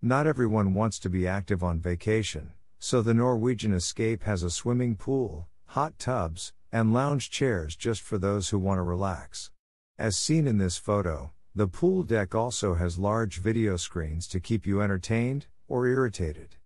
Not everyone wants to be active on vacation, so the Norwegian Escape has a swimming pool, hot tubs, and lounge chairs just for those who want to relax. As seen in this photo, the pool deck also has large video screens to keep you entertained or irritated.